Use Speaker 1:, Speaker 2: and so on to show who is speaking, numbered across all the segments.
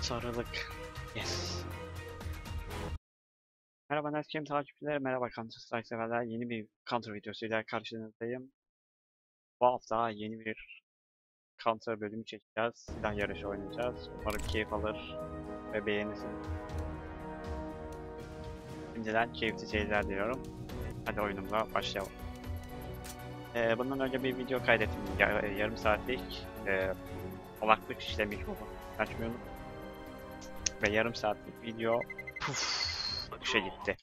Speaker 1: Sarılık. Yes. Merhaba Netscape takipçileri, merhaba Counter Strike severler. Yeni bir Counter videosuyla karşınızdayım. Bu hafta yeni bir Counter bölümü çekeceğiz. Silah yarışı oynayacağız. Umarım keyif alır ve beğenirsiniz. Şimdiden keyifli seyirler diliyorum. Hadi oyunumuza başlayalım. Bundan önce bir video kaydettim. Yarım saatlik. Kulaklık işte mikrofon açmıyordum. Ve yarım saatlik video kuşa gitti.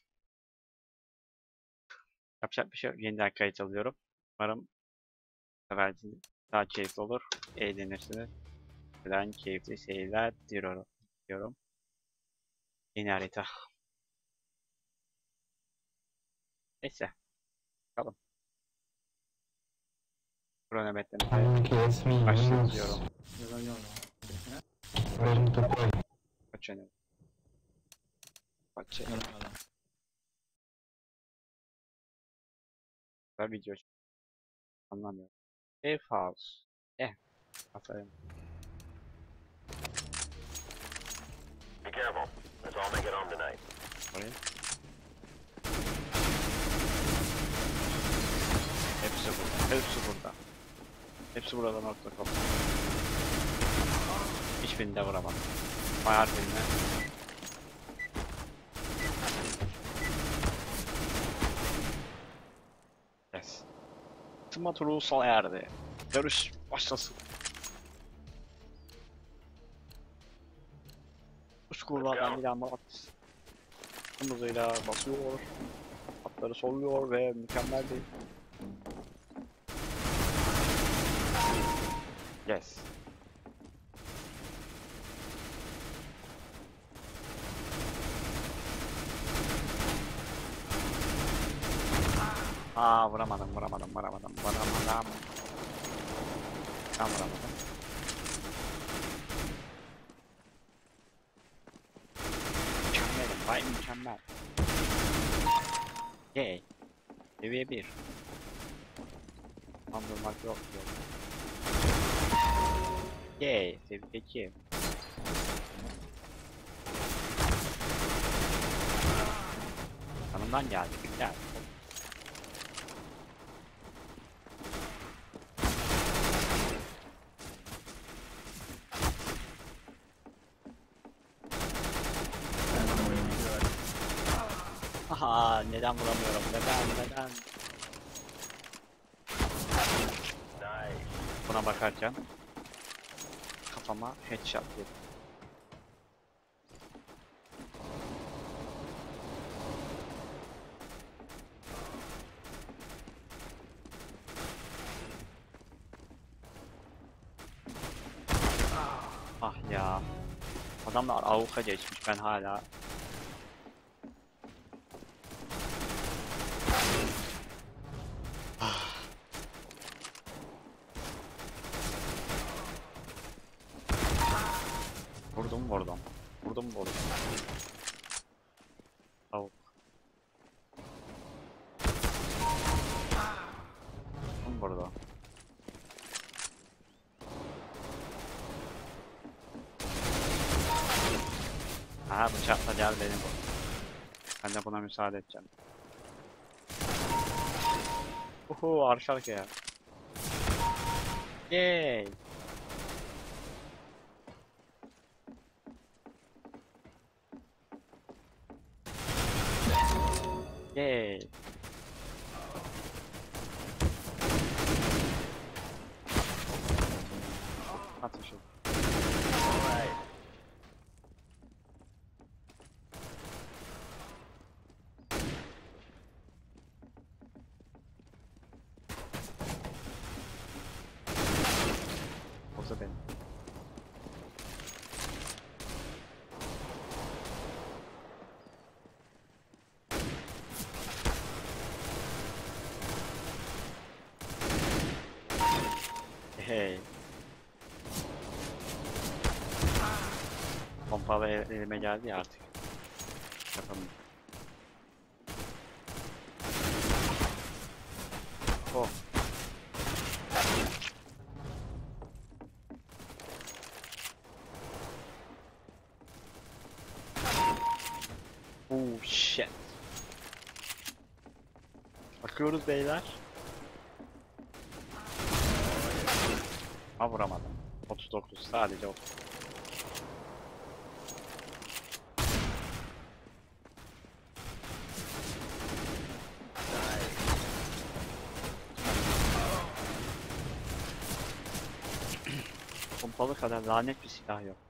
Speaker 1: Yapacak bir şey yok. Yeniden kayıt alıyorum. Umarım seferiniz daha keyifli olur. Eğlenirsiniz. Ben keyifli seyirler diyorum. Yeni harita. Neyse. Bakalım. Kronometremize başlatıyorum. Kaçıyorum. Süper video. Anlamıyorum. Safe House. Aferin.
Speaker 2: Be careful. Let's all make it home tonight.
Speaker 1: Oraya. Hepsi burada. Hepsi burada. Hepsi burada nokta.com. Hiçbirini de vuramadım. Bayar birine. Yes. Ultimate Ruhsal erdi. Yarış başlasın. Uskurlardan bir anda at. Hızıyla basıyor. Atları solluyor ve mükemmel bir... Yes. Vuramadım. Ben vuramadım. Mükemmelim, vay mükemmel. Yay. Seviye 1. Kandırmak yok diyor. Yay. Seviye 2. Tanımdan geldi. Güzel. Neden vuramıyorum? Neden?
Speaker 2: Nice.
Speaker 1: Buna bakarken kafama headshot yedim. Ya. Adamlar avuka geçmiş, ben hala. Vurdum. Avuk. Vurdum burada. Bıçakla gel benim bu. Ben de buna müsaade edeceğim. Arka arkaya. Yay. Yay. Atmışım.
Speaker 2: Alright.
Speaker 1: Olsa benim. Hey. Pompalı elime geldi ya artık. Yapalım. Oh shit. Bakıyoruz beyler. Ha vuramadım. 39 sadece 30. Pompalı kadar lanet bir silah yok.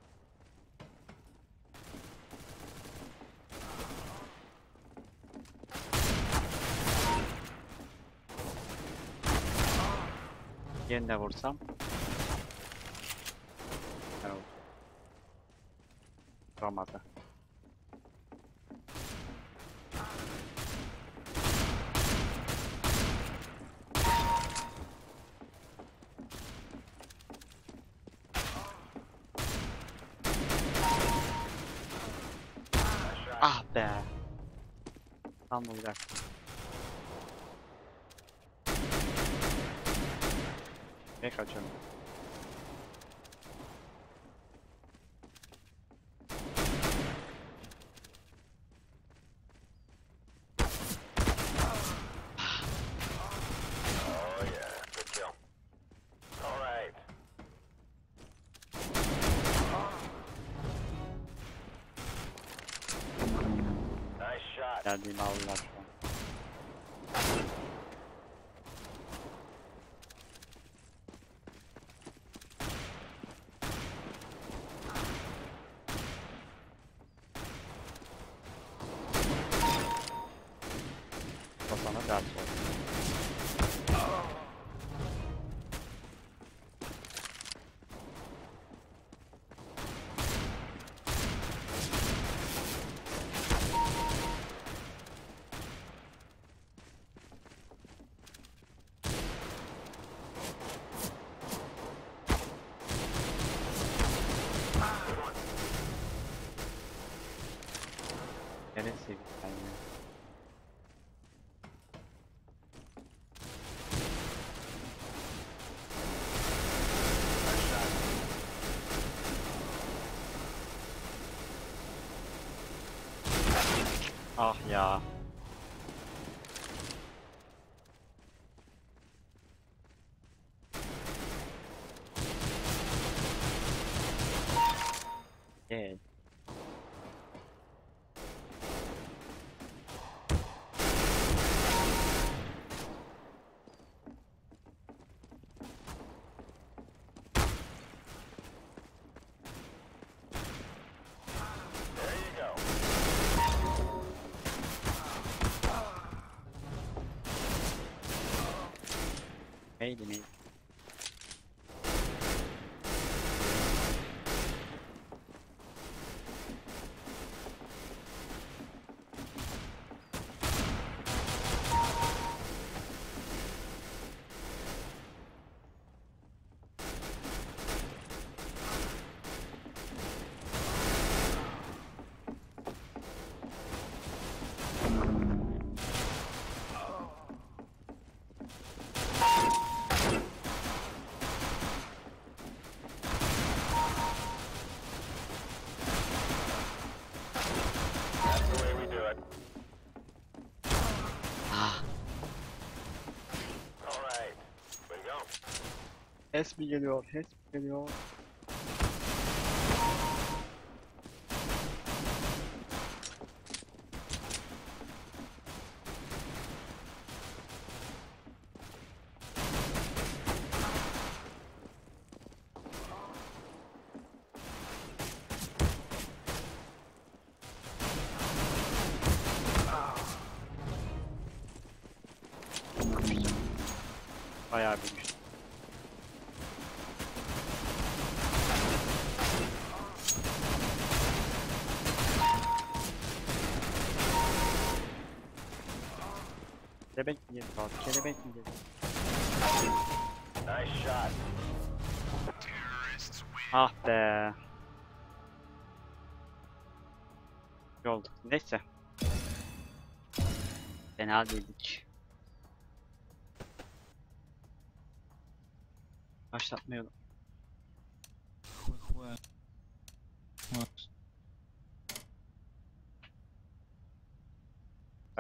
Speaker 1: Yerine vursam. Evet. Vuramadı. Ah be. Tam vuracaktım. Ne kaçıyorum?
Speaker 2: Oh yeah, good kill. All right. Nice shot.
Speaker 1: Geldiğimi aldılar şu an. O sana ders oldu. Neresi bir tane? Ah ya. Evet.
Speaker 2: There you go.
Speaker 1: Neydi neydi?
Speaker 2: That's the way we do it.
Speaker 1: Ah.
Speaker 2: All right. Way to go.
Speaker 1: Ses mi geliyor? Ses mi geliyor? Bayağı bir güçlü. Kelebek mi geliyor? Kelebek mi geliyor?
Speaker 2: Nice shot.
Speaker 1: Ah be. İyi oldu. Neyse. Fena değildik. Başlatmayalım.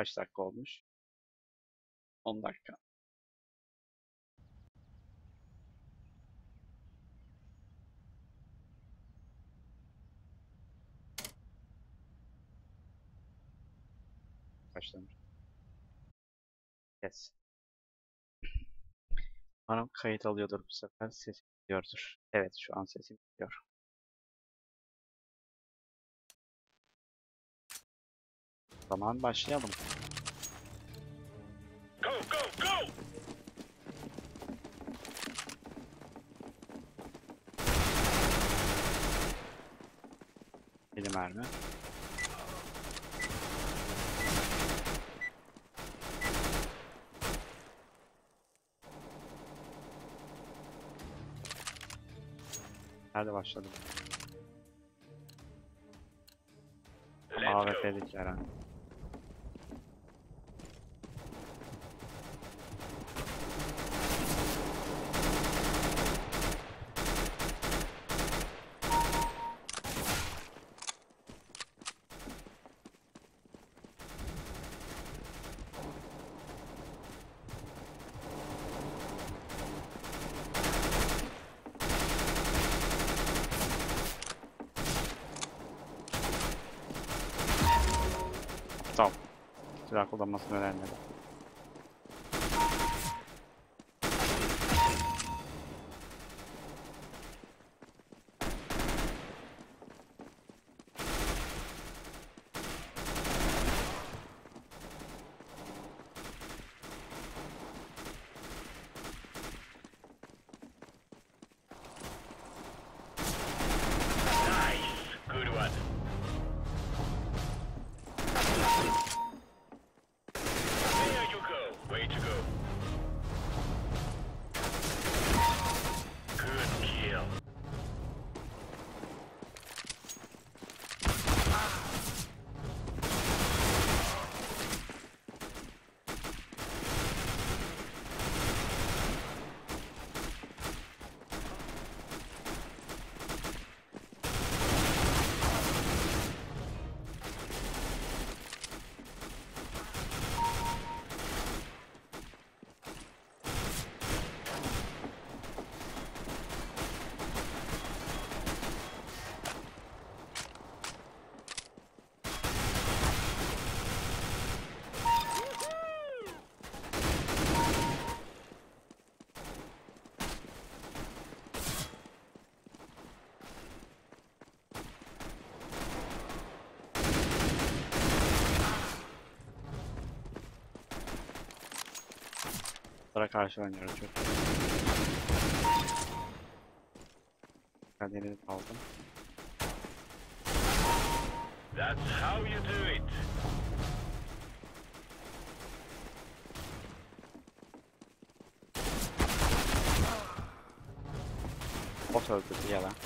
Speaker 1: Kaç dakika olmuş? 10 dakika. Başlamış. Yes. Umarım kayıt alıyordur bu sefer. Sesim gidiyordur. Evet, şu an sesim gidiyor. O zaman başlayalım.
Speaker 2: Go, go, go!
Speaker 1: Bir mermi. Nerede başladım?
Speaker 2: Let's go.
Speaker 1: AWP'lik herhalde. Aptal. Silah kullanmasını öğrenmedi.
Speaker 2: Nice. Good one. There you go. Way to go. Good kill.
Speaker 1: Sonra karşı oynuyoruz çok. Kaderi aldım.
Speaker 2: That's how you do it.
Speaker 1: Bot öldürdü ya lan.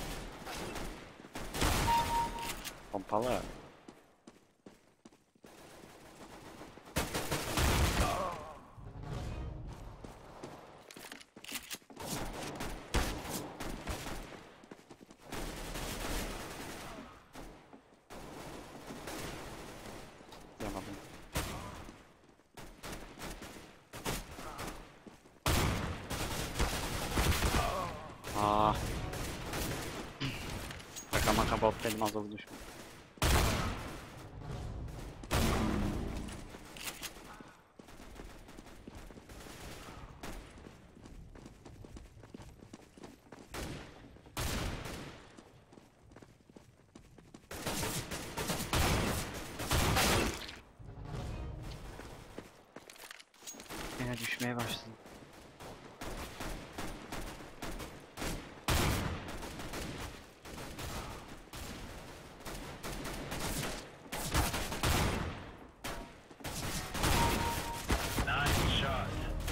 Speaker 1: Pompalı. Yapamadım. Ah. Şaka maka bot benim az oldu düşmüş. Yine düşmeye başladım.
Speaker 2: Nice shot.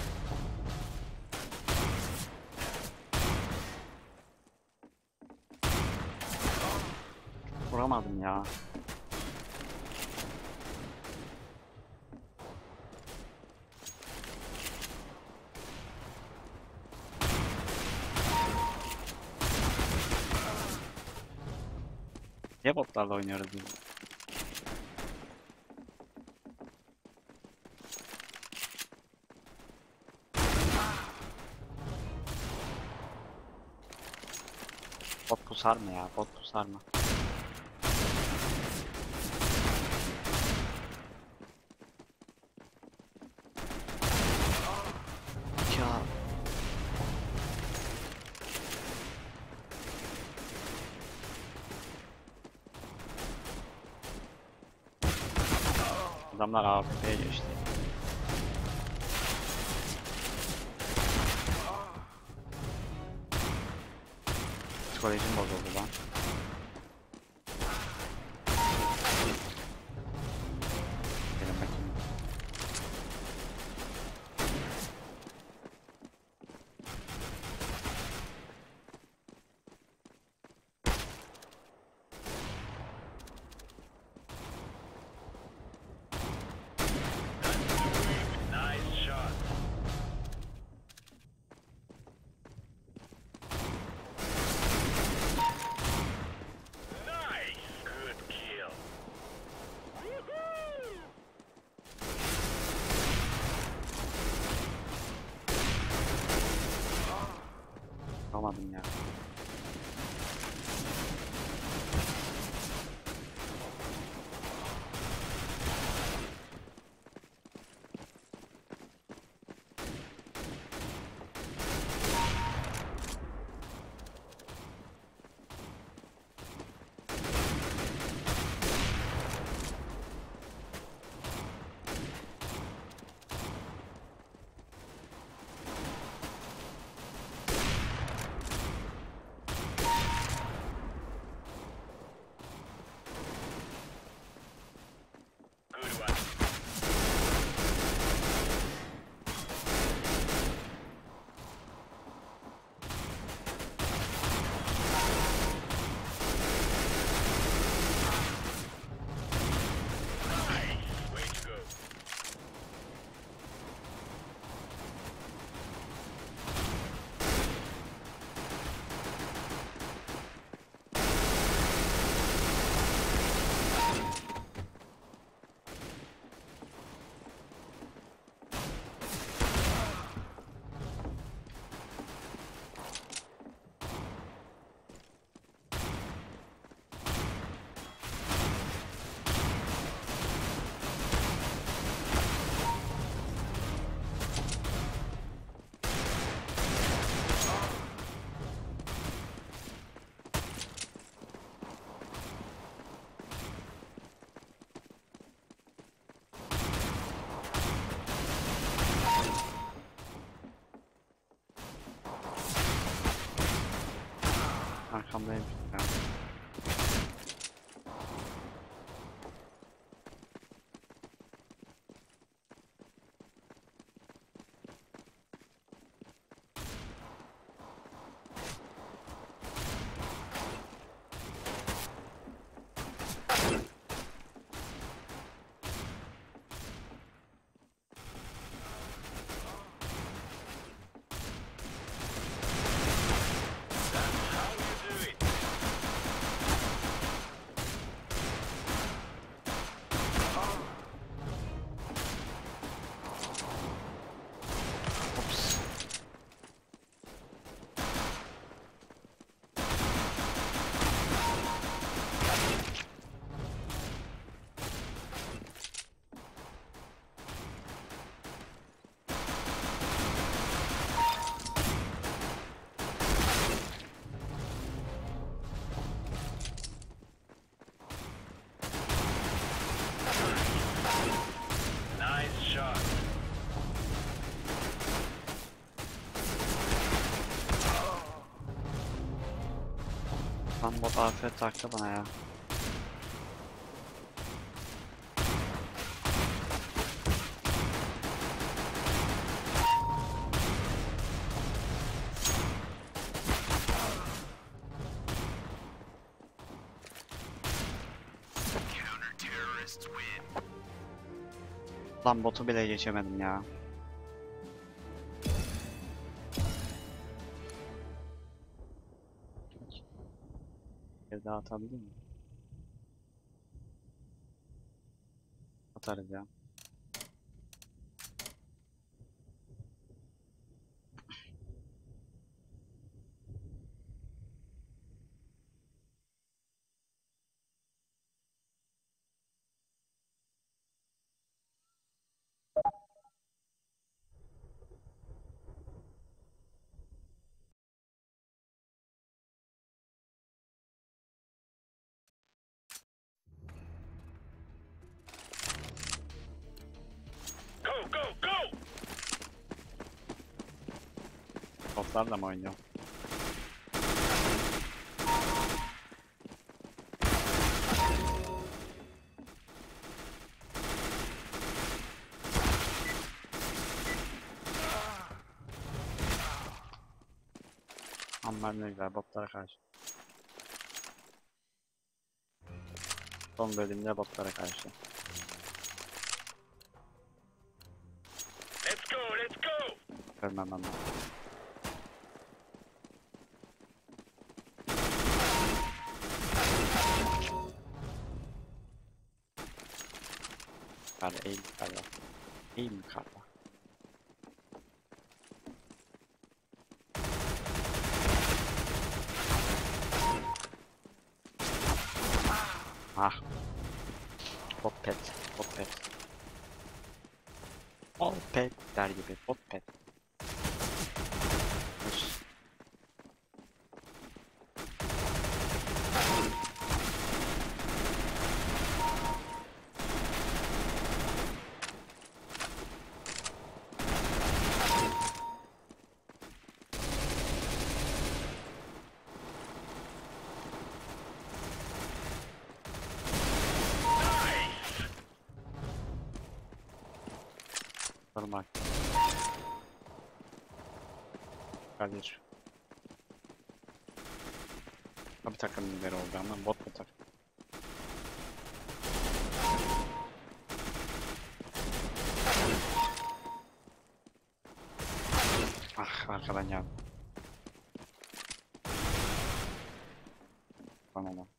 Speaker 1: Vuramadım ya. Niye botlarla oynuyoruz biz? pusar mı ya? Bot pusar mı? Ya adamlar AFP'ye geçti. Psikolojim bozuldu lan. Gelin bakayım.
Speaker 2: Nice shot. Nice. Good kill. Woohoo!
Speaker 1: Alamadım ya.
Speaker 2: Good one. Nice. Way to go.
Speaker 1: Arkamdayım. Ya.
Speaker 2: How you do it?
Speaker 1: Ops.
Speaker 2: Nice shot.
Speaker 1: Lan bot afet taktı bana ya. Lan botu bile geçemedim ya. Bir daha atabilir miyim? Atarız ya. botlarla mı oynuyorum? Onlar ne güzel botlara karşı. Son bölümde botlara karşı.
Speaker 2: Let's go, let's go!
Speaker 1: Görmem ben. Kar, eğil karla. Eğil mi karla? Ah. Popet, popet. Popet der gibi, popet. Hoş. Normal. Kadir. Abi takım lideri oldu ama bot mu takım? Ah arkadan geldi. Tamam o.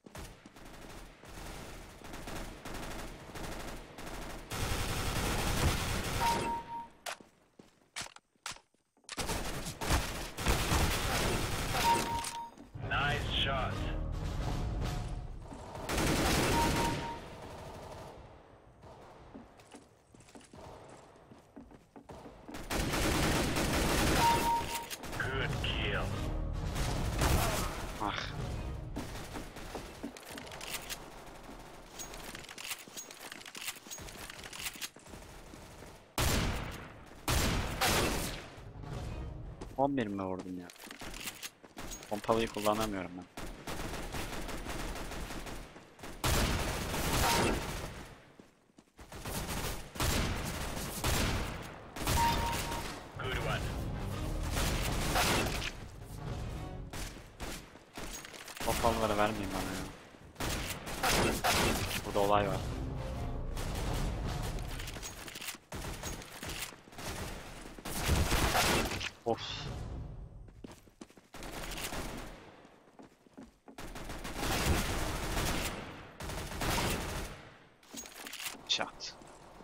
Speaker 2: Nice shot. Good kill.
Speaker 1: Ah. On bir mi vurdum ya? Pompalıyı kullanamıyorum ben.
Speaker 2: Good one.
Speaker 1: Pompalıları vermeyin bana ya. Burada olay var. Of. Shot.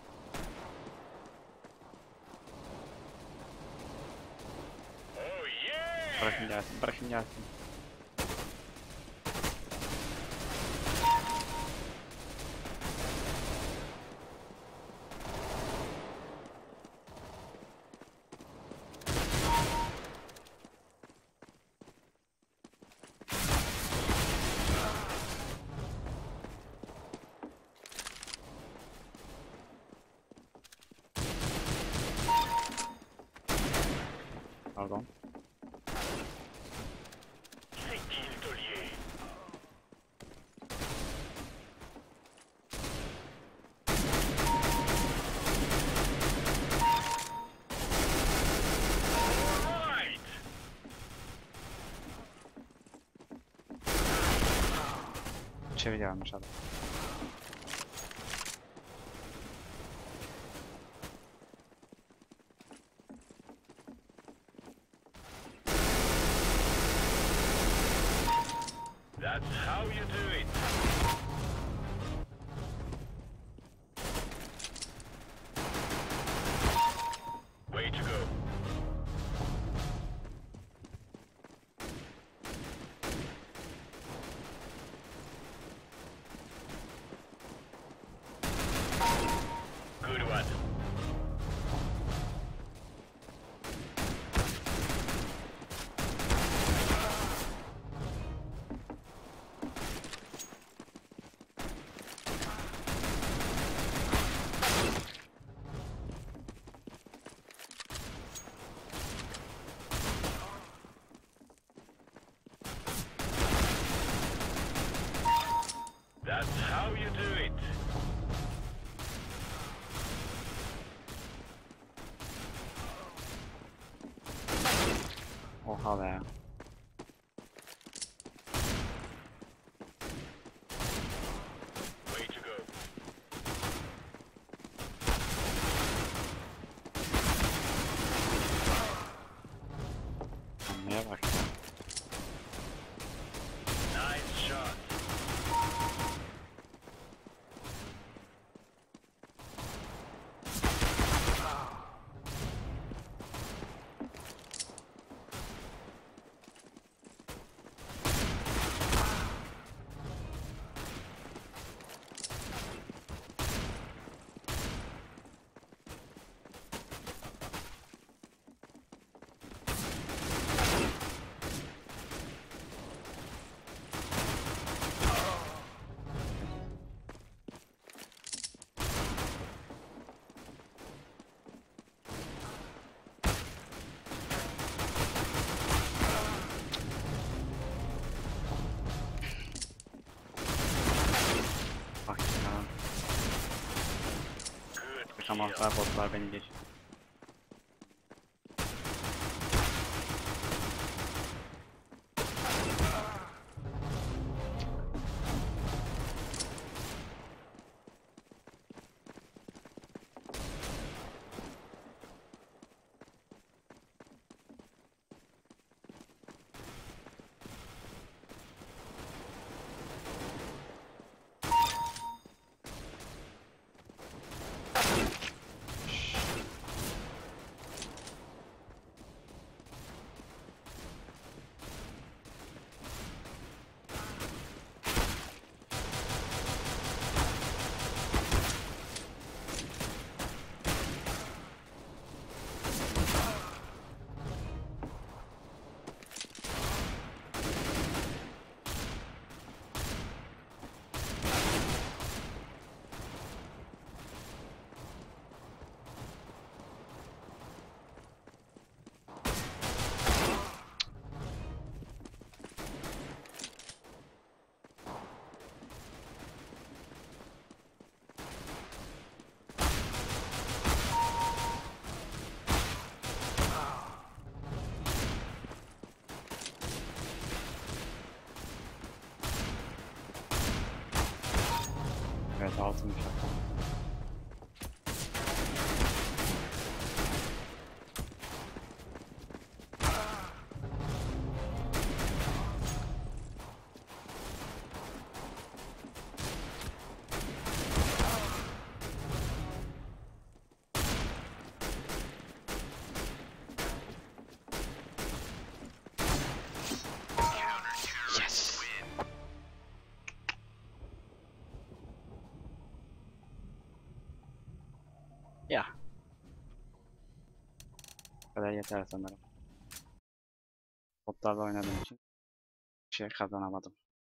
Speaker 2: Oh yeah!
Speaker 1: Bırakın gelsin, bırakın gelsin. Pardon.
Speaker 2: C'est qui le taulier? Right!
Speaker 1: Çevir gelmiş adam.
Speaker 2: That's how you do it. Way to go. Good one.
Speaker 1: Al ya.
Speaker 2: Way to go.
Speaker 1: Neye bak ya.
Speaker 2: Nice shot.
Speaker 1: Bak ya.
Speaker 2: Good
Speaker 1: Tamam,
Speaker 2: kill.
Speaker 1: botlar beni geçti. Evet, altın uçak. Yes. Ya. Bu kadar yeter sanırım. Botlarla oynadığım için bir şey kazanamadım.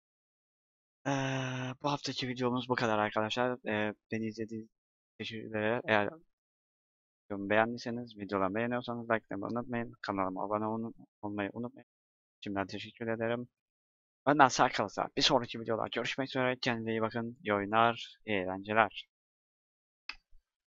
Speaker 1: Bu haftaki videomuz bu kadar arkadaşlar. Beni izlediğiniz için teşekkür ederim. Eğer videomu beğendiyseniz, videolarımı beğeniyorsanız like'lamayı unutmayın. Kanalıma abone olmayı unutmayın. Şimdiden teşekkür ederim. Benden sağ kalırsa bir sonraki videoda görüşmek üzere. Kendinize iyi bakın. İyi oyunlar, iyi eğlenceler.